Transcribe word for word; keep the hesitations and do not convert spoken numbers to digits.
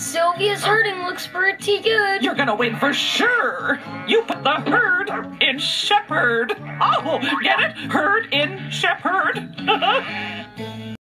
Sylvia's herding looks pretty good. You're gonna win for sure. You put the herd in shepherd. Oh, get it? Herd in shepherd.